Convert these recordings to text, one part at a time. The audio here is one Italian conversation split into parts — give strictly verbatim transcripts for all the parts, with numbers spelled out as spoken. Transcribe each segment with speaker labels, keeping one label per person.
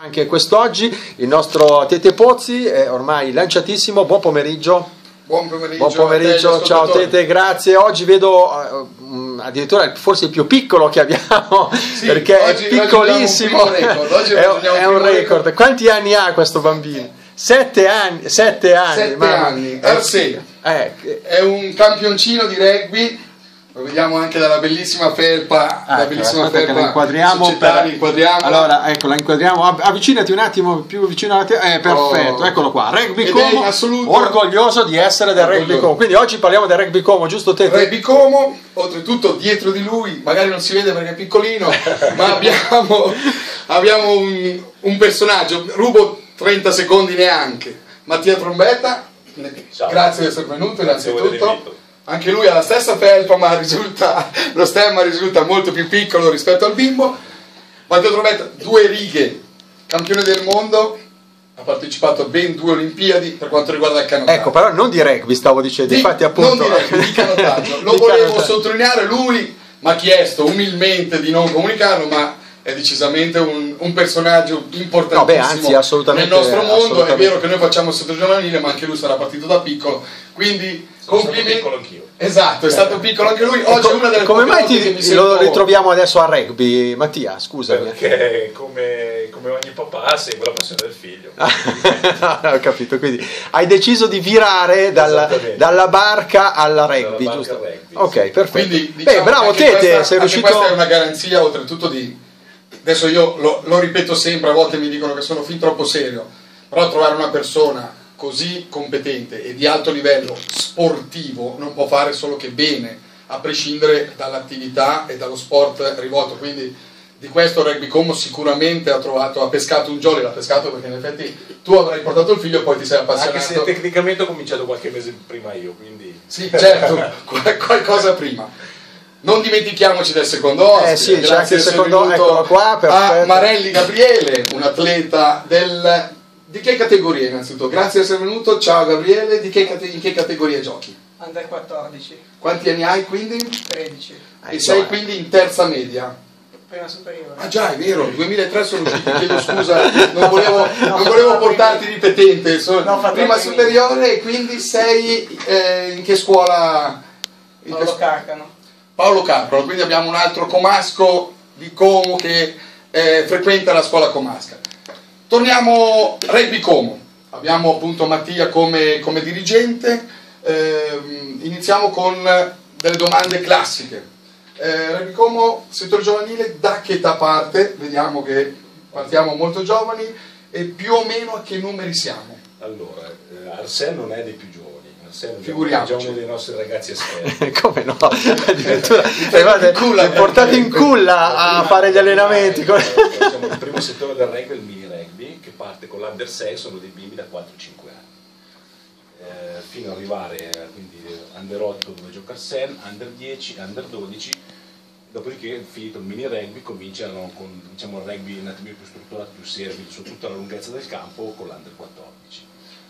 Speaker 1: Anche quest'oggi il nostro Tete Pozzi è ormai lanciatissimo. Buon pomeriggio.
Speaker 2: Buon pomeriggio.
Speaker 1: Buon pomeriggio. Ciao Tete, grazie. Oggi vedo uh, addirittura forse il più piccolo che abbiamo, sì, perché
Speaker 2: oggi,
Speaker 1: è piccolissimo.
Speaker 2: Oggi oggi
Speaker 1: è, è un record. record. Quanti anni ha questo bambino? Sette anni. Sette anni.
Speaker 2: Sette anni. Arsè.
Speaker 1: Eh.
Speaker 2: È un campioncino di rugby. Lo vediamo anche dalla bellissima felpa,
Speaker 1: ah,
Speaker 2: la bellissima
Speaker 1: ecco,
Speaker 2: felpa
Speaker 1: la inquadriamo,
Speaker 2: per... inquadriamo.
Speaker 1: Allora, ecco, la inquadriamo. Avvicinati un attimo più vicino alla te. Eh, perfetto, oh. Eccolo qua. Rugby Como, assoluto... orgoglioso di essere del Rugby Como. Quindi oggi parliamo del Rugby Como, giusto Tete?
Speaker 2: Rugby Como, oltretutto dietro di lui, magari non si vede perché è piccolino, ma abbiamo, abbiamo un, un personaggio, rubo trenta secondi neanche. Mattia Trombetta, ciao. Grazie di essere venuto innanzitutto. Anche lui ha la stessa felpa, ma risulta, lo stemma risulta molto più piccolo rispetto al bimbo. Matteo Trombetta, due righe, campione del mondo, ha partecipato a ben due Olimpiadi per quanto riguarda il canottaggio.
Speaker 1: Ecco, però non di rugby stavo dicendo,
Speaker 2: di,
Speaker 1: infatti appunto...
Speaker 2: Non di rugby, di canottaggio. Lo
Speaker 1: di
Speaker 2: volevo
Speaker 1: canottaggio.
Speaker 2: sottolineare, lui mi ha chiesto umilmente di non comunicarlo, ma è decisamente un, un personaggio importantissimo
Speaker 1: no, beh, anzi, assolutamente,
Speaker 2: nel nostro mondo.
Speaker 1: assolutamente.
Speaker 2: È vero che noi facciamo il settore giovanile, ma anche lui sarà partito da piccolo, quindi complimenti.
Speaker 3: Piccolo anch'io.
Speaker 2: Esatto, è stato piccolo anche lui. Oggi è una delle
Speaker 1: come mai ti,
Speaker 2: che mi
Speaker 1: lo
Speaker 2: sento...
Speaker 1: ritroviamo adesso a rugby, Mattia? Scusami.
Speaker 3: Perché come, come ogni papà segue la passione del figlio.
Speaker 1: Ho capito, quindi hai deciso di virare dalla, dalla barca alla rugby,
Speaker 3: dalla
Speaker 1: giusto?
Speaker 3: Barca rugby,
Speaker 1: ok,
Speaker 3: sì.
Speaker 1: perfetto.
Speaker 2: Quindi, diciamo,
Speaker 1: beh, bravo Tete,
Speaker 2: questa,
Speaker 1: sei riuscito...
Speaker 2: questa è una garanzia oltretutto di... Adesso io lo, lo ripeto sempre, a volte mi dicono che sono fin troppo serio, però trovare una persona così competente e di alto livello sportivo non può fare solo che bene, a prescindere dall'attività e dallo sport rivolto. Quindi di questo Rugby Como sicuramente ha trovato, ha pescato un jolly, l'ha pescato perché in effetti tu avrai portato il figlio e poi ti sei appassionato.
Speaker 3: Anche se tecnicamente ho cominciato qualche mese prima io, quindi...
Speaker 2: Sì, certo, qualcosa prima. Non dimentichiamoci del secondo ospite.
Speaker 1: Eh sì, c'è anche il secondo, eccolo qua, perfetto.
Speaker 2: A Marelli Gabriele, un atleta del... Di che categoria innanzitutto? Grazie di essere venuto, ciao Gabriele, di che cate... in che categoria giochi?
Speaker 4: Under quattordici.
Speaker 2: Quanti anni hai quindi?
Speaker 4: tredici.
Speaker 2: E sei quindi in terza media?
Speaker 4: Prima superiore.
Speaker 2: Ah già, è vero, nel duemilatré sono usciti, chiedo scusa, non volevo, non volevo portarti ripetente, sono
Speaker 4: no,
Speaker 2: prima superiore e quindi sei eh, in che scuola? In
Speaker 4: Paolo
Speaker 2: che...
Speaker 4: Carcano.
Speaker 2: Paolo Carcano, quindi abbiamo un altro comasco di Como che eh, frequenta la scuola comasca. Torniamo a Rugby Como, abbiamo appunto Mattia come, come dirigente, eh, iniziamo con delle domande classiche. Eh, Rugby Como, settore giovanile, da che età parte? Vediamo che partiamo molto giovani e più o meno a che numeri siamo?
Speaker 3: Allora, eh, Arsè non è dei più giovani.
Speaker 2: Figuriamoci.
Speaker 3: Diciamo dei nostri ragazzi esperti.
Speaker 1: Come no? Addirittura li portate in culla a fare gli allenamenti.
Speaker 3: Diciamo, il primo settore del rugby è il mini rugby, che parte con l'Under sei, sono dei bimbi da quattro cinque anni. Eh, fino ad arrivare quindi Under otto dove gioca Arsène, Under dieci, Under dodici, dopodiché finito il mini rugby cominciano con diciamo, il rugby un attimino più strutturato, più serio su tutta la lunghezza del campo con l'Under quattordici.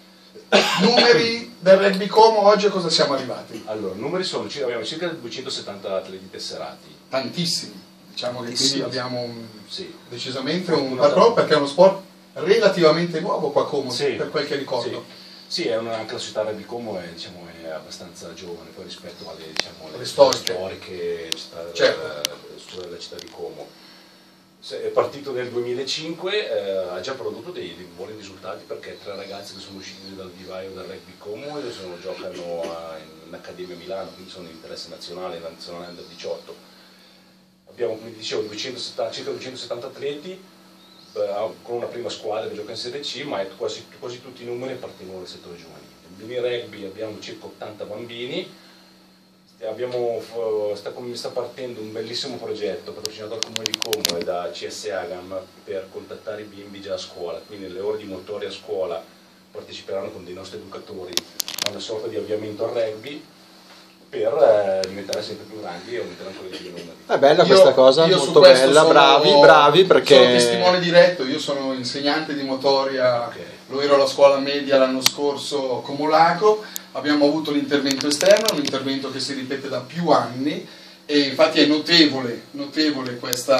Speaker 2: Numeri del Rugby Como oggi a cosa siamo arrivati?
Speaker 3: Allora, numeri sono, abbiamo circa duecentosettanta atleti tesserati.
Speaker 2: Tantissimi, diciamo che
Speaker 3: sì,
Speaker 2: quindi abbiamo un,
Speaker 3: sì.
Speaker 2: decisamente un patrò perché è uno sport relativamente nuovo qua a Como, sì. Per quel che ricordo.
Speaker 3: Sì, sì, è una, anche la società Rugby Como è, diciamo, è abbastanza giovane poi rispetto alle, diciamo,
Speaker 2: le storiche,
Speaker 3: storiche città,
Speaker 2: certo.
Speaker 3: della, della città di Como. È partito nel duemilacinque, eh, ha già prodotto dei, dei buoni risultati perché tre ragazzi che sono usciti dal vivaio del Rugby Como e sono, giocano a, in Accademia Milano, quindi sono in interesse nazionale, nazionale under diciotto. Abbiamo, come dicevo, duecentosettanta, circa duecentosettanta atleti eh, con una prima squadra che gioca in Serie C, ma quasi, quasi tutti i numeri appartengono al settore giovanile. Nel mini rugby abbiamo circa ottanta bambini. Abbiamo, sta, sta partendo un bellissimo progetto patrocinato dal Comune di Como e da C S Agam per contattare i bimbi già a scuola, quindi nelle ore di motori a scuola parteciperanno con dei nostri educatori a una sorta di avviamento al rugby per eh, diventare sempre più grandi e aumentare ancora di più i numeri.
Speaker 1: È bella questa
Speaker 2: io,
Speaker 1: cosa,
Speaker 2: io
Speaker 1: molto bella,
Speaker 2: sono,
Speaker 1: bravi, bravi perché...
Speaker 2: Sono testimone diretto, io sono insegnante di motoria, okay. Lo ero alla scuola media l'anno scorso a Comulago, abbiamo avuto l'intervento esterno, un intervento che si ripete da più anni e infatti è notevole, notevole questa,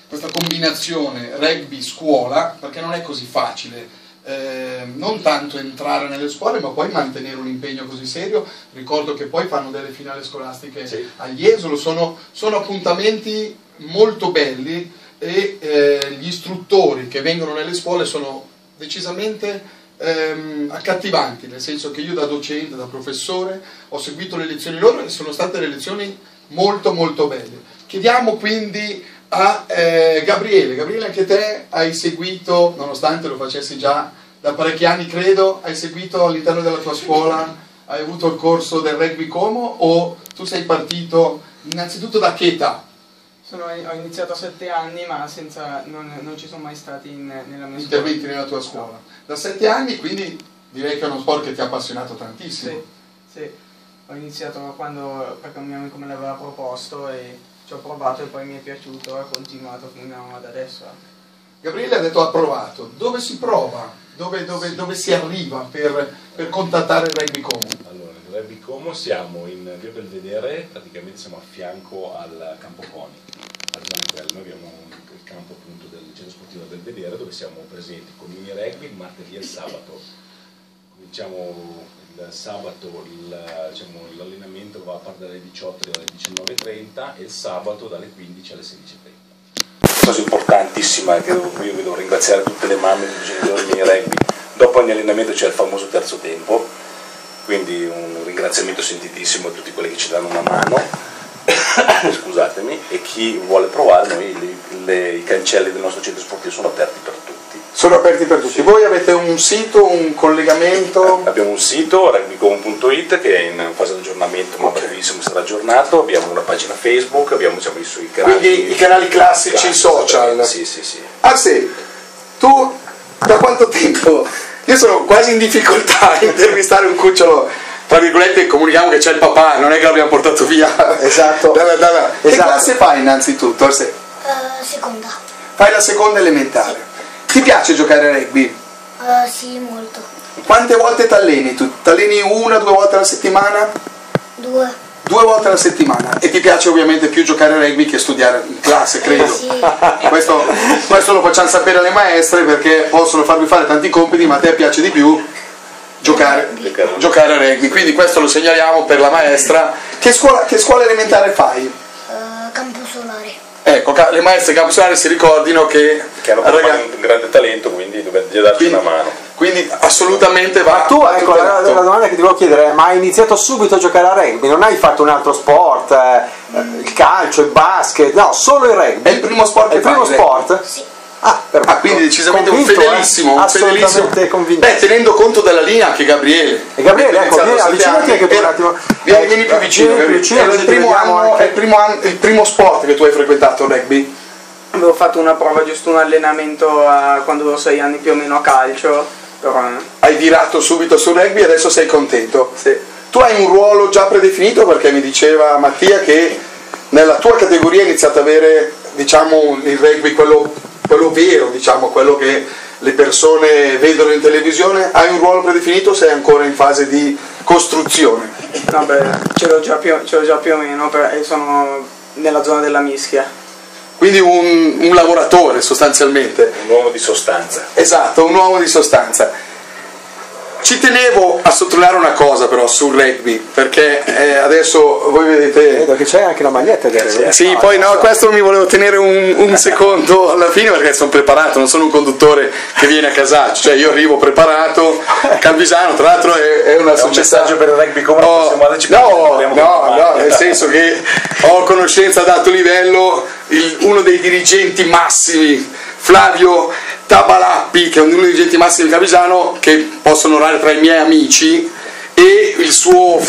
Speaker 2: questa combinazione rugby-scuola, perché non è così facile. Eh, non tanto entrare nelle scuole, ma poi mantenere un impegno così serio. Ricordo che poi fanno delle finali scolastiche sì. agli Jesolo, sono, sono appuntamenti molto belli e eh, gli istruttori che vengono nelle scuole sono decisamente ehm, accattivanti, nel senso che io da docente, da professore ho seguito le lezioni loro e sono state le lezioni molto molto belle. Chiediamo quindi a eh, Gabriele, Gabriele anche te hai seguito, nonostante lo facessi già da parecchi anni credo, hai seguito all'interno della tua scuola, hai avuto il corso del Rugby Como o tu sei partito innanzitutto da che età?
Speaker 4: Sono, ho iniziato a sette anni ma senza, non, non ci sono mai stati in, nella mia
Speaker 2: interventi
Speaker 4: scuola.
Speaker 2: nella tua scuola. Da sette anni quindi direi che è uno sport che ti ha appassionato tantissimo.
Speaker 4: Sì, sì. Ho iniziato quando, perché un mio amico me l'aveva proposto e ci ho provato e poi mi è piaciuto e ho continuato fino ad adesso.
Speaker 2: Gabriele ha detto ha provato. Dove si prova? Dove, dove, dove si arriva per, per contattare il Rugby Como?
Speaker 3: Allora, il Rugby Como siamo in Via Belvedere, praticamente siamo a fianco al Campo Coni. Noi abbiamo il campo appunto del centro sportivo Belvedere dove siamo presenti con mini rugby il martedì e il sabato. Cominciamo il sabato, l'allenamento va a partire dalle diciotto alle diciannove e trenta e il sabato dalle quindici alle sedici e trenta. Cosa importantissima che io devo ringraziare tutte le mamme e tutti i genitori mini rugby. Dopo ogni allenamento c'è il famoso terzo tempo, quindi un ringraziamento sentitissimo a tutti quelli che ci danno una mano. Scusatemi, e chi vuole provare, noi le, le, i cancelli del nostro centro sportivo sono aperti per tutti.
Speaker 2: Sono aperti per tutti. Sì. Voi avete un sito, un collegamento?
Speaker 3: Abbiamo un sito, rugbycom punto it, che è in fase di aggiornamento, ma okay. brevissimo sarà aggiornato. Abbiamo una pagina Facebook, abbiamo diciamo, i suoi canali.
Speaker 2: Quindi i canali classici, classici social.
Speaker 3: Sì, sì, sì.
Speaker 2: Ah sì, tu da quanto tempo? Io sono quasi in difficoltà a intervistare un cucciolo. Tra virgolette comunichiamo che c'è il papà, non è che l'abbiamo portato via. Esatto. Da, da, da. Che esatto. classe fai innanzitutto? Uh,
Speaker 5: seconda.
Speaker 2: Fai la seconda elementare. Sì. Ti piace giocare a rugby?
Speaker 5: Uh, sì, molto.
Speaker 2: Quante volte ti alleni tu? Ti alleni una, due volte alla settimana?
Speaker 5: Due.
Speaker 2: Due volte alla settimana. E ti piace ovviamente più giocare a rugby che studiare in classe, credo.
Speaker 5: Eh, sì.
Speaker 2: questo, questo lo facciamo sapere alle maestre perché possono farvi fare tanti compiti, ma a te piace di più Giocare, giocare a rugby, quindi questo lo segnaliamo per la maestra. Che scuola, che scuola elementare fai?
Speaker 5: Uh, Campo Solare.
Speaker 2: Ecco, le maestre Campo Solare si ricordino che,
Speaker 3: che hanno ragazzi, un grande talento, quindi dovete darci
Speaker 2: quindi,
Speaker 3: una mano.
Speaker 2: Quindi assolutamente va.
Speaker 1: Ma tu, ecco, la, la domanda che ti volevo chiedere, ma hai iniziato subito a giocare a rugby? Non hai fatto un altro sport, eh, il calcio, il basket, no, solo il rugby?
Speaker 2: È il primo sport che
Speaker 1: fai? È il primo sport?
Speaker 5: Sì.
Speaker 2: Ah, ah, quindi decisamente convinto, un fedelissimo,
Speaker 1: eh?
Speaker 2: un fedelissimo.
Speaker 1: Convinto.
Speaker 2: Beh, tenendo conto della linea anche Gabriele.
Speaker 1: E Gabriele, ecco, vieni, avvicinati anche tu un attimo.
Speaker 2: Vieni, vieni più vicino,
Speaker 1: vieni più vicino,
Speaker 2: è, il primo anno, è il primo anno, il primo sport che tu hai frequentato, il rugby?
Speaker 4: Avevo fatto una prova, giusto un allenamento a, quando avevo sei anni più o meno a calcio. Però...
Speaker 2: Hai virato subito sul rugby e adesso sei contento?
Speaker 4: Sì.
Speaker 2: Tu hai un ruolo già predefinito perché mi diceva Mattia che nella tua categoria hai iniziato ad avere, diciamo, il rugby quello quello vero, diciamo, quello che le persone vedono in televisione. Hai un ruolo predefinito o sei ancora in fase di costruzione?
Speaker 4: No, beh, ce l'ho già più, ce l'ho già più o meno, e sono nella zona della mischia.
Speaker 2: Quindi un, un lavoratore sostanzialmente.
Speaker 3: Un uomo di sostanza.
Speaker 2: Esatto, un uomo di sostanza. Ci tenevo a sottolineare una cosa però sul rugby, perché eh, adesso voi vedete...
Speaker 1: Vedo che c'è anche la maglietta del rugby.
Speaker 2: Sì, no, poi no, so. questo mi volevo tenere un, un secondo alla fine perché sono preparato, non sono un conduttore che viene a casaccio, cioè io arrivo preparato, Calvisano tra l'altro è, è una
Speaker 3: è
Speaker 2: società...
Speaker 3: un messaggio per il rugby come
Speaker 2: oh, no, no, no, no, nel senso che ho conoscenza ad alto livello, il, uno dei dirigenti massimi, Flavio Tabalappi, che è uno dei dirigenti massimi di Calvisano, che posso onorare tra i miei amici, e il suo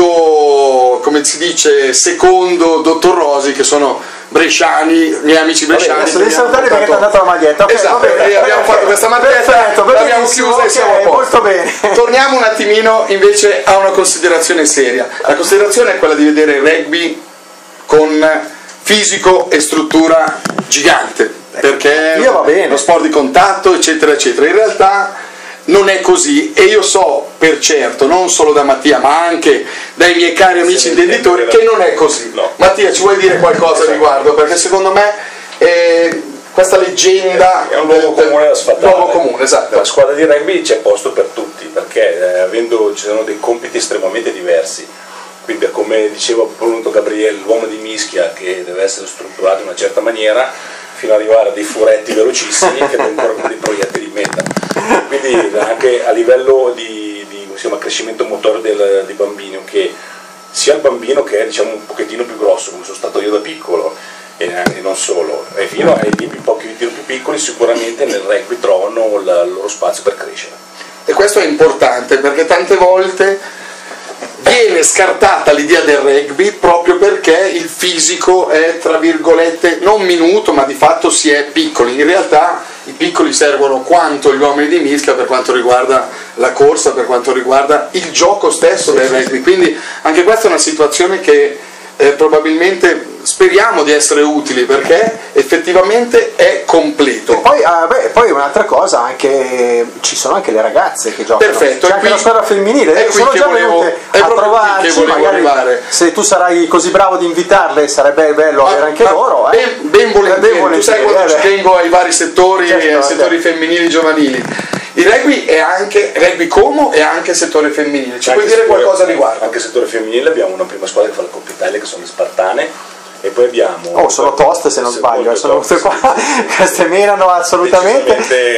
Speaker 2: fido, come si dice, secondo dottor Rosi, che sono bresciani, miei amici bresciani.
Speaker 1: Vabbè, adesso devi salutare perché ti ha dato la maglietta. Okay,
Speaker 2: esatto, e abbiamo fatto questa maglietta, l'abbiamo chiusa okay, e siamo a posto.
Speaker 1: Molto bene.
Speaker 2: Torniamo un attimino invece a una considerazione seria. La considerazione è quella di vedere il rugby con fisico e struttura gigante, perché
Speaker 1: io va bene.
Speaker 2: lo sport di contatto eccetera eccetera. In realtà non è così e io so per certo, non solo da Mattia ma anche dai miei cari amici intenditori, che non è così. No. Mattia, ci vuoi dire qualcosa a riguardo? Perché secondo me eh, questa leggenda
Speaker 3: è un luogo comune da sfatare.
Speaker 2: Luogo comune, esatto.
Speaker 3: Nella squadra di rugby c'è posto per tutti, perché eh, avendo, ci sono dei compiti estremamente diversi, quindi come diceva appunto Gabriele, l'uomo di mischia che deve essere strutturato in una certa maniera, fino ad arrivare a dei furetti velocissimi che vengono con dei proiettili in meta. Quindi anche a livello di, di insomma, crescimento motore del, dei bambini, che sia il bambino che è diciamo, un pochettino più grosso, come sono stato io da piccolo, e non solo, e fino ai bimbi un pochettino più piccoli sicuramente nel rugby trovano il loro spazio per crescere.
Speaker 2: E questo è importante perché tante volte viene scartata l'idea del rugby proprio perché il fisico è tra virgolette non minuto, ma di fatto si è piccoli. In realtà i piccoli servono quanto gli uomini di mischia per quanto riguarda la corsa, per quanto riguarda il gioco stesso del rugby. Quindi anche questa è una situazione che eh, probabilmente speriamo di essere utili perché effettivamente è completo.
Speaker 1: E poi, ah, beh, poi un'altra cosa, anche ci sono anche le ragazze che giocano.
Speaker 2: Perfetto,
Speaker 1: c'è anche
Speaker 2: qui,
Speaker 1: la squadra femminile,
Speaker 2: è
Speaker 1: sono già
Speaker 2: volevo,
Speaker 1: venute
Speaker 2: è
Speaker 1: a trovarci, magari
Speaker 2: arrivare.
Speaker 1: Se tu sarai così bravo di invitarle sarebbe bello avere anche
Speaker 2: ma
Speaker 1: loro.
Speaker 2: Ben,
Speaker 1: eh.
Speaker 2: ben volentieri,
Speaker 1: ben
Speaker 2: tu sai quando ci tengo ai vari settori,
Speaker 1: certo,
Speaker 2: ai settori
Speaker 1: certo.
Speaker 2: femminili e giovanili. Il rugby è anche rugby Como e anche settore femminile. Ci puoi dire qualcosa a riguardo?
Speaker 3: Anche il settore femminile abbiamo una prima squadra che fa la Coppa Italia che sono le Spartane. E poi abbiamo.
Speaker 1: Oh, sono toste se non sbaglio, sono queste qua, queste menano assolutamente.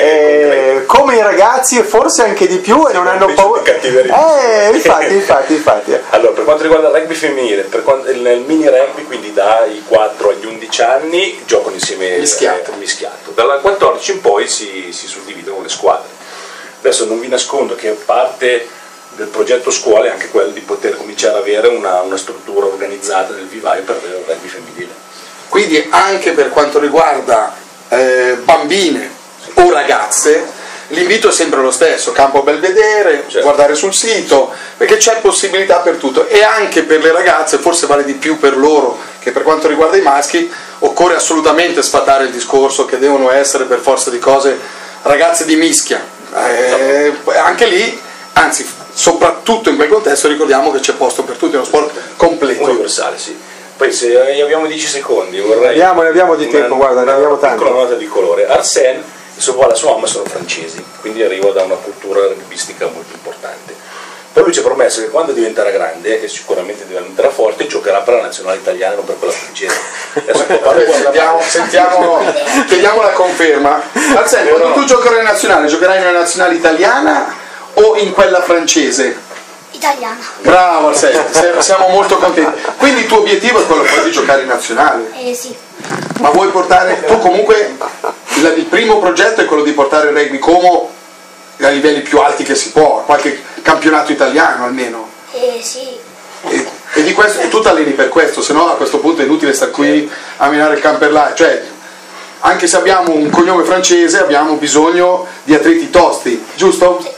Speaker 1: Eh, come i ragazzi e forse anche di più e non hanno paura. Eh, infatti, infatti, infatti.
Speaker 3: Allora, per quanto riguarda il rugby femminile, per quanto, nel mini rugby, quindi dai quattro agli undici anni, giocano insieme
Speaker 2: mischiato.
Speaker 3: Eh, mischiato. Dalla quattordici in poi si, si suddividono le squadre. Adesso non vi nascondo che parte del progetto scuola è anche quello di poter cominciare ad avere una, una struttura organizzata del vivaio per il rugby femminile.
Speaker 2: Quindi anche per quanto riguarda eh, bambine o ragazze l'invito è sempre lo stesso, campo Belvedere, certo. Guardare sul sito, perché c'è possibilità per tutto e anche per le ragazze, forse vale di più per loro che per quanto riguarda i maschi, occorre assolutamente sfatare il discorso che devono essere per forza di cose ragazze di mischia, eh, anche lì, anzi soprattutto in quel contesto ricordiamo che c'è posto per tutti, è uno sport completo.
Speaker 3: Universale, sì. Poi se abbiamo dieci secondi vorrei...
Speaker 1: Abbiamo, ne abbiamo di tempo,
Speaker 3: una,
Speaker 1: guarda, ne abbiamo
Speaker 3: tanto. Una
Speaker 1: tanto.
Speaker 3: piccola nota di colore. Arsène e suo padre e sua mamma sono francesi, quindi arriva da una cultura rugbistica molto importante. Poi lui ci ha promesso che quando diventerà grande, e sicuramente diventerà forte, giocherà per la nazionale italiana, non per quella francese.
Speaker 2: Adesso sentiamo, sentiamo, chiediamo la conferma. Arsène, quando no. tu giocherai in nazionale, giocherai nella nazionale italiana o in quella francese?
Speaker 5: Italiana.
Speaker 2: Bravo Arsène, siamo molto contenti. Quindi il tuo obiettivo è quello poi di giocare in nazionale?
Speaker 5: Eh sì.
Speaker 2: Ma vuoi portare, tu comunque, il, il primo progetto è quello di portare il rugby Como a livelli più alti che si può, qualche campionato italiano almeno?
Speaker 5: Eh sì.
Speaker 2: E, e di questo, tu ti alleni per questo, se no a questo punto è inutile stare qui a minare il camperlaio, cioè anche se abbiamo un cognome francese abbiamo bisogno di atleti tosti, giusto?
Speaker 5: Sì.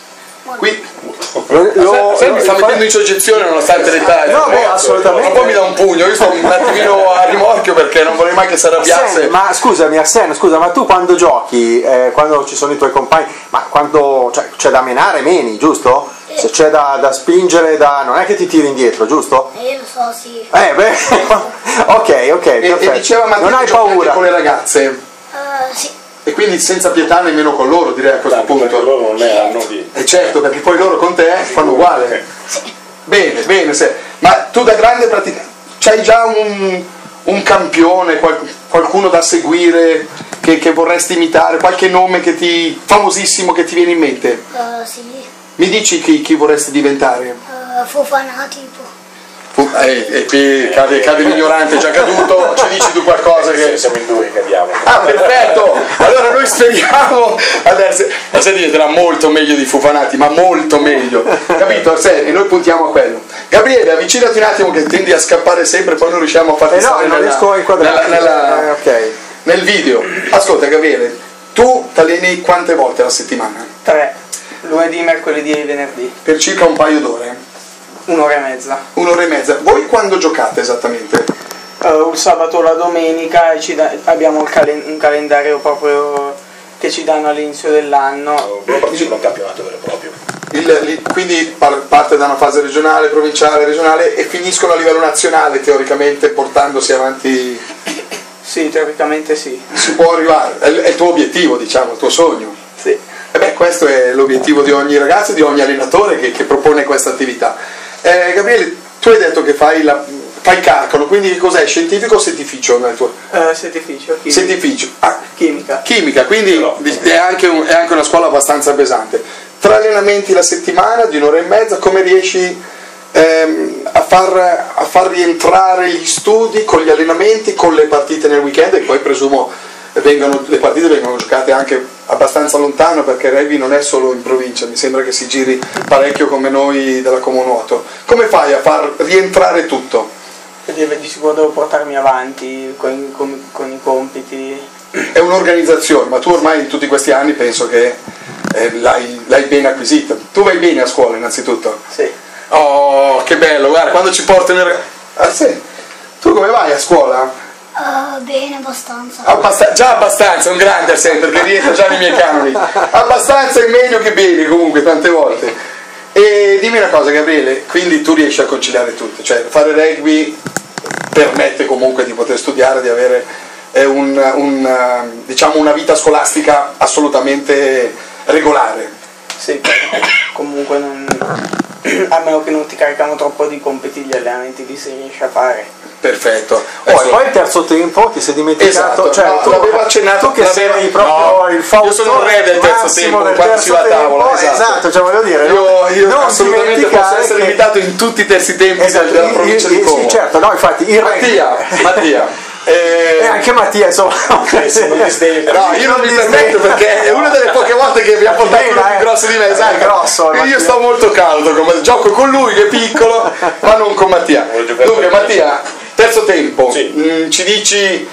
Speaker 2: Qui
Speaker 1: Lo, lo,
Speaker 2: mi sta mettendo in soggezione nonostante l'età.
Speaker 1: No, beh, assolutamente.
Speaker 2: Ma poi mi dà un pugno, io sto un attimino a rimorchio perché non vorrei mai che si arrabbiasse.
Speaker 1: Arsène, ma scusami Arsène, scusa, ma tu quando giochi, eh, quando ci sono i tuoi compagni, ma quando cioè, c'è da menare meni, giusto? Se c'è da, da spingere, da, non è che ti tiri indietro, giusto?
Speaker 5: Eh lo so, sì.
Speaker 1: Eh beh, ok, ok,
Speaker 2: e,
Speaker 1: perfetto.
Speaker 2: e diceva Matteo,
Speaker 1: non hai paura
Speaker 2: con le ragazze?
Speaker 5: Uh, sì.
Speaker 2: E quindi senza pietà nemmeno con loro, direi a questo
Speaker 3: Tanto
Speaker 2: punto.
Speaker 3: loro non ne hanno di...
Speaker 2: E certo, perché poi loro con te fanno uguale. Bene, bene, se... ma tu da grande pratica... c'hai già un, un campione, qual... qualcuno da seguire che, che vorresti imitare, qualche nome che ti... famosissimo che ti viene in mente?
Speaker 5: Uh, sì.
Speaker 2: Mi dici chi, chi vorresti diventare?
Speaker 5: Uh, Fofana tipo.
Speaker 2: E eh, qui cade, cade l'ignorante già caduto, ci dici tu qualcosa che...
Speaker 3: Siamo in due che cadiamo.
Speaker 2: Ah, perfetto! Allora noi speriamo adesso, Arsène diventerà molto meglio di Fofanati, ma molto meglio, capito Arsène? E noi puntiamo a quello. Gabriele, avvicinati un attimo che tendi a scappare sempre, poi non riusciamo a farti
Speaker 1: eh no,
Speaker 2: stare
Speaker 1: non
Speaker 2: nella,
Speaker 1: riesco a inquadrare
Speaker 2: nella, nella,
Speaker 1: eh, okay.
Speaker 2: nel video. Ascolta Gabriele, tu ti alleni quante volte alla settimana?
Speaker 4: Tre, lunedì, mercoledì e venerdì.
Speaker 2: Per circa un paio d'ore?
Speaker 4: Un'ora e mezza.
Speaker 2: Un'ora e mezza. Voi quando giocate esattamente?
Speaker 4: Uh, il sabato o la domenica e ci da- abbiamo il calen- un calendario proprio che ci danno all'inizio dell'anno.
Speaker 3: Loro partecipano a un campionato vero e proprio.
Speaker 2: Il, il, quindi par- parte da una fase regionale, provinciale, regionale e finiscono a livello nazionale teoricamente portandosi avanti.
Speaker 4: Sì, teoricamente sì.
Speaker 2: Si può arrivare, è il tuo obiettivo, diciamo, il tuo sogno.
Speaker 4: Sì.
Speaker 2: E beh, questo è l'obiettivo di ogni ragazzo, di ogni allenatore che, che propone questa attività. Eh, Gabriele, tu hai detto che fai, la, fai Carcano, quindi che cos'è? Scientifico o settificio? Nel tuo...
Speaker 4: Uh, settificio, chimica.
Speaker 2: Settificio. Ah,
Speaker 4: chimica.
Speaker 2: Chimica, quindi no. è, anche un, è anche una scuola abbastanza pesante. Tre allenamenti la settimana di un'ora e mezza, come riesci ehm, a, far, a far rientrare gli studi con gli allenamenti, con le partite nel weekend, e poi presumo vengono, le partite vengono giocate anche abbastanza lontano, perché il rugby non è solo in provincia, mi sembra che si giri parecchio come noi della Comonuoto. Come fai a far rientrare tutto?
Speaker 4: Di sicuro devo portarmi avanti con, con, con i compiti.
Speaker 2: È un'organizzazione, ma tu ormai in tutti questi anni penso che eh, l'hai, l'hai ben acquisita. Tu vai bene a scuola innanzitutto?
Speaker 4: Sì.
Speaker 2: Oh, che bello, guarda, quando ci portano... Ah, sì. Tu come vai a scuola?
Speaker 5: Uh, bene, abbastanza.
Speaker 2: Abbast- già abbastanza, un grande Arsene, perché rientra già nei miei canoni. Abbastanza è meglio che bene, comunque, tante volte. E dimmi una cosa, Gabriele, quindi tu riesci a conciliare tutto, cioè fare rugby permette comunque di poter studiare, di avere eh, un, un, diciamo una vita scolastica assolutamente regolare.
Speaker 4: Sì, comunque non, a meno che non ti caricano troppo di compiti, gli allenamenti li si riesce a fare.
Speaker 2: Perfetto.
Speaker 1: Oh, e poi il terzo tempo ti sei dimenticato,
Speaker 2: esatto,
Speaker 1: cioè
Speaker 2: no,
Speaker 1: tu,
Speaker 2: l'avevo accennato,
Speaker 1: tu che sei proprio
Speaker 2: no,
Speaker 1: il fautore,
Speaker 2: io sono il re del terzo tempo
Speaker 1: del
Speaker 2: quando
Speaker 1: terzo
Speaker 2: si va a tavola,
Speaker 1: tempo,
Speaker 2: esatto.
Speaker 1: esatto, cioè voglio dire,
Speaker 2: io, io
Speaker 1: non
Speaker 2: assolutamente posso essere
Speaker 1: che...
Speaker 2: invitato in tutti i terzi tempi
Speaker 1: esatto,
Speaker 2: della provincia
Speaker 1: io,
Speaker 2: di Como.
Speaker 1: Sì, certo, no, infatti il
Speaker 2: Mattia, Mattia eh,
Speaker 1: e anche Mattia, insomma,
Speaker 2: eh, sì, non no, io non mi permetto, perché è una delle poche volte che abbiamo portato uno più grosso di me, esatto.
Speaker 1: Grosso,
Speaker 2: quindi io sto molto caldo, come, gioco con lui che è piccolo, ma non con Mattia. Dunque Mattia, terzo tempo,
Speaker 3: sì.
Speaker 2: mh, ci dici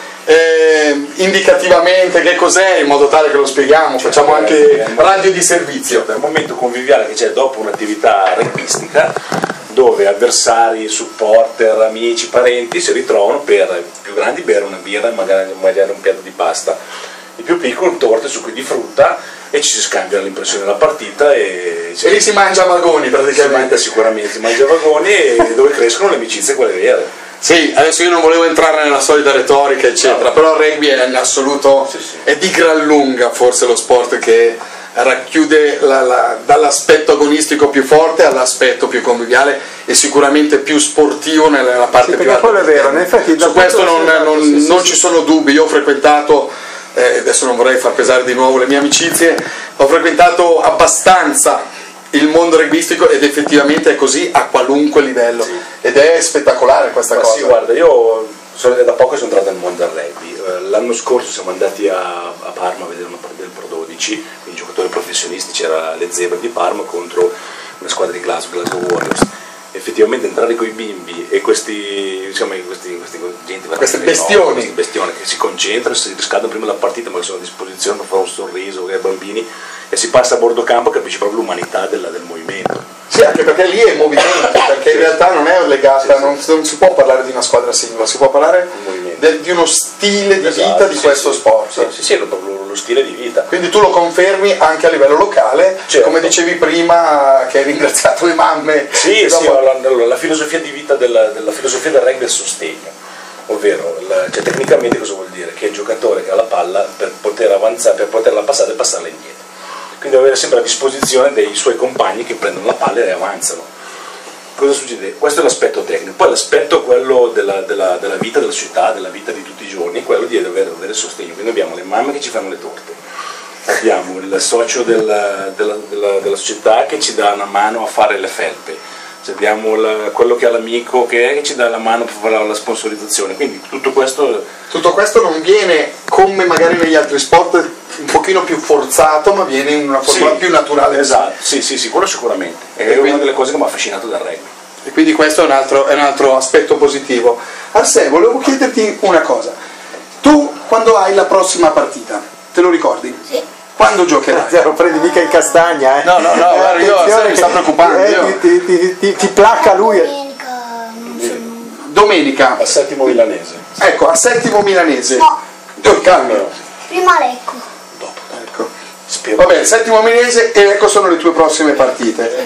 Speaker 2: eh, indicativamente che cos'è, in modo tale che lo spieghiamo,
Speaker 3: cioè,
Speaker 2: facciamo anche
Speaker 3: un
Speaker 2: radio di servizio.
Speaker 3: È un momento conviviale che c'è dopo un'attività rugbistica, dove avversari, supporter, amici, parenti si ritrovano per i più grandi bere una birra e magari mangiare un piatto di pasta, i più piccoli un torte, succhi di frutta, e ci si scambia l'impressione della partita e,
Speaker 2: e lì si mangia a vagoni praticamente.
Speaker 3: Si mangia sicuramente, si mangia a vagoni e dove crescono le amicizie quelle vere.
Speaker 2: Sì, adesso io non volevo entrare nella solita retorica eccetera, no. Però il rugby è in assoluto,
Speaker 3: sì, sì.
Speaker 2: È di gran lunga forse lo sport che racchiude la, la, dall'aspetto agonistico più forte all'aspetto più conviviale e sicuramente più sportivo nella parte
Speaker 1: sì,
Speaker 2: più
Speaker 1: alta. Quello è vero, in effetti
Speaker 2: su questo non, non,
Speaker 1: sì, sì,
Speaker 2: non
Speaker 1: sì.
Speaker 2: ci sono dubbi. Io ho frequentato, eh, adesso non vorrei far pesare di nuovo le mie amicizie, ho frequentato abbastanza il mondo rugbistico ed effettivamente è così a qualunque livello, sì. Ed è spettacolare questa
Speaker 3: Ma
Speaker 2: cosa.
Speaker 3: sì, guarda, io sono, da poco sono entrato nel mondo del rugby. L'anno scorso siamo andati a, a Parma a vedere una partita del Pro dodici, quindi giocatori professionisti, c'era le Zebre di Parma contro una squadra di Glasgow, Glasgow Warriors. Effettivamente entrare con i bimbi e questi, diciamo, questi, questi gente,
Speaker 2: queste bestioni.
Speaker 3: No, questi bestioni che si concentrano, si riscaldano prima della partita ma che sono a disposizione per fare un sorriso ai bambini, e si passa a bordo campo e capisci proprio l'umanità della, del movimento.
Speaker 2: Sì, anche perché lì è movimento, perché in realtà non è legata, non, non si può parlare di una squadra singola, si può parlare de, di uno stile di
Speaker 3: esatto,
Speaker 2: vita di
Speaker 3: sì,
Speaker 2: questo
Speaker 3: sì,
Speaker 2: sport.
Speaker 3: Sì, sì, sì, è proprio lo stile di vita.
Speaker 2: Quindi tu lo confermi anche a livello locale,
Speaker 3: certo.
Speaker 2: Come dicevi prima che hai ringraziato le mamme.
Speaker 3: Sì, sì,
Speaker 2: dopo...
Speaker 3: la, la, la filosofia di vita della, della filosofia del rugby è il sostegno, ovvero la, cioè, tecnicamente cosa vuol dire? Che il giocatore che ha la palla per poter avanzare, per poterla passare e passarla indietro. Quindi deve avere sempre a disposizione dei suoi compagni che prendono la palla e avanzano. Cosa succede? Questo è l'aspetto tecnico. Poi l'aspetto quello della, della, della vita della società, della vita di tutti i giorni, è quello di avere, avere sostegno. Quindi abbiamo le mamme che ci fanno le torte, abbiamo il socio della, della, della, della società che ci dà una mano a fare le felpe, abbiamo la, quello che ha l'amico che, che ci dà la mano per fare la sponsorizzazione. Quindi tutto questo...
Speaker 2: tutto questo non viene come magari negli altri sport un pochino più forzato, ma viene in una forma
Speaker 3: sì,
Speaker 2: più naturale.
Speaker 3: Esatto, sì, sì, sì, quello sicuramente. È
Speaker 2: e
Speaker 3: una
Speaker 2: quindi,
Speaker 3: delle cose che mi ha affascinato dal rugby.
Speaker 2: E quindi questo è un altro, è un altro aspetto positivo. Arsè, volevo chiederti una cosa. Tu quando hai la prossima partita, te lo ricordi?
Speaker 5: Sì.
Speaker 2: Quando giocherai?
Speaker 1: Non prendi mica in castagna, eh?
Speaker 2: No, no, no, guarda, io
Speaker 1: Attenzione
Speaker 2: mi sta preoccupando.
Speaker 1: Eh,
Speaker 2: io.
Speaker 1: ti, ti, ti, ti placca lui.
Speaker 5: Domenica non so il numero.
Speaker 2: Domenica.
Speaker 3: Al settimo milanese.
Speaker 2: Ecco, a Settimo Milanese.
Speaker 5: No,
Speaker 2: Oh, calma.
Speaker 5: prima Lecco.
Speaker 3: Dopo,
Speaker 2: Ecco.
Speaker 3: spero.
Speaker 2: Vabbè, Settimo Milanese, e ecco sono le tue prossime partite.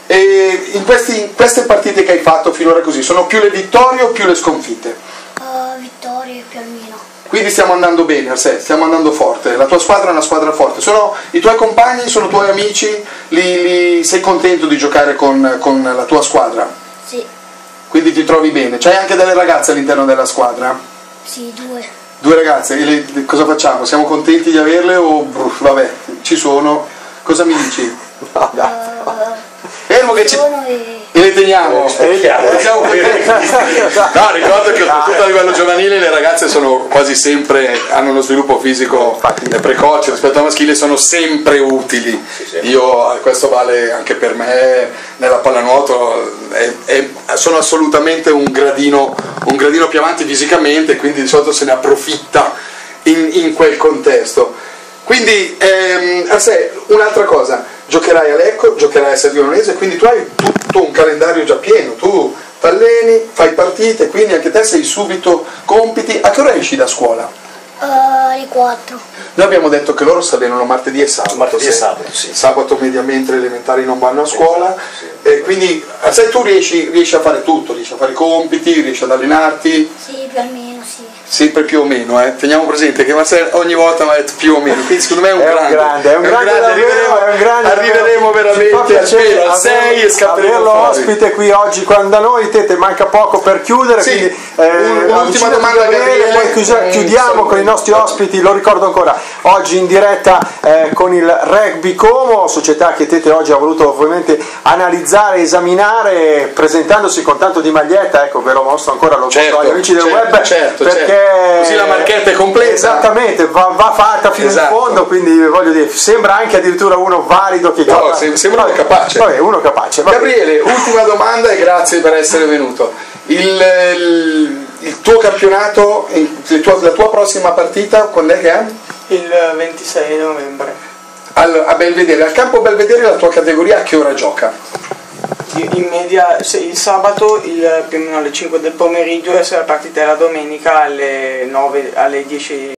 Speaker 2: E in, questi, in queste partite che hai fatto finora così, sono più le vittorie o più le sconfitte?
Speaker 5: Uh, vittorie più almeno.
Speaker 2: Quindi stiamo andando bene, Arsè, stiamo andando forte, la tua squadra è una squadra forte, sono i tuoi compagni, sono i tuoi amici, li, li, sei contento di giocare con, con la tua squadra?
Speaker 5: Sì.
Speaker 2: Quindi ti trovi bene, c'hai anche delle ragazze all'interno della squadra?
Speaker 5: Sì, due.
Speaker 2: Due ragazze, e le, cosa facciamo? Siamo contenti di averle o bruh, vabbè, ci sono, cosa mi dici?
Speaker 1: No, dai.
Speaker 5: Uh,
Speaker 2: Fermo che ci...
Speaker 5: sono e...
Speaker 2: E le teniamo.
Speaker 3: E le teniamo.
Speaker 2: No, ricordo che soprattutto a livello giovanile le ragazze sono quasi sempre, hanno uno sviluppo fisico precoce rispetto al maschile, sono sempre utili. Io, questo vale anche per me nella pallanuoto, è, è, sono assolutamente un gradino, un gradino più avanti fisicamente, quindi di solito se ne approfitta in, in quel contesto. Quindi, ehm, Arsè, un'altra cosa, giocherai a Lecco, giocherai a Sergio Leonese, quindi tu hai tutto un calendario già pieno, tu t'alleni, fai partite, quindi anche te sei subito compiti. A che ora esci da scuola?
Speaker 5: Uh, alle quattro.
Speaker 2: Noi abbiamo detto che loro si allenano martedì e sabato.
Speaker 3: Martedì
Speaker 2: sì.
Speaker 3: e sabato, sì.
Speaker 2: Sabato mediamente le elementari non vanno a scuola,
Speaker 3: sì.
Speaker 2: E quindi sai, tu riesci, riesci a fare tutto, riesci a fare i compiti, riesci ad allenarti.
Speaker 5: Sì, più o meno, sì.
Speaker 2: Sempre più o meno, eh. Teniamo presente che Marcelo ogni volta mi ha detto più o meno, quindi secondo me è un,
Speaker 1: È un
Speaker 2: grande,
Speaker 1: grande, è un grande,
Speaker 2: arriveremo,
Speaker 1: davvero, è un grande,
Speaker 2: arriveremo
Speaker 1: davvero. Ci fa
Speaker 2: veramente al
Speaker 1: piacere
Speaker 2: vero, al sei e scapperemo
Speaker 1: averlo
Speaker 2: fuori.
Speaker 1: ospite qui oggi qua da noi. Tete, manca poco per chiudere,
Speaker 2: Sì,
Speaker 1: quindi
Speaker 2: un-
Speaker 1: eh,
Speaker 2: un'ultima
Speaker 1: avvicinati
Speaker 2: domanda a
Speaker 1: Gabriele,
Speaker 2: Gabriele,
Speaker 1: poi chiusa-
Speaker 2: eh,
Speaker 1: chiudiamo
Speaker 2: saluto.
Speaker 1: con i nostri ospiti. Lo ricordo ancora, oggi in diretta eh, con il Rugby Como, società che Tete oggi ha voluto ovviamente analizzare, esaminare, presentandosi con tanto di maglietta. Ecco, ve lo mostro ancora, lo
Speaker 2: Certo,
Speaker 1: mostro agli amici del
Speaker 2: certo,
Speaker 1: web,
Speaker 2: certo,
Speaker 1: perché
Speaker 2: certo. Così la marchetta è completa.
Speaker 1: Esattamente, va, va fatta fino
Speaker 2: Esatto.
Speaker 1: in fondo, quindi voglio dire, sembra anche addirittura uno valido che
Speaker 2: No,
Speaker 1: gioca.
Speaker 2: sem- sembra uno
Speaker 1: Vabbè,
Speaker 2: capace.
Speaker 1: vabbè, uno capace. vabbè.
Speaker 2: Gabriele, ultima domanda e grazie per essere venuto. Il, il, il tuo campionato, il tuo- la tua prossima partita, quando è che è?
Speaker 4: Il ventisei novembre.
Speaker 2: Al, a Belvedere, al campo Belvedere la tua categoria a che ora gioca?
Speaker 4: In media se- il sabato il, più o meno alle cinque del pomeriggio e se la partita è la domenica alle nove, alle dieci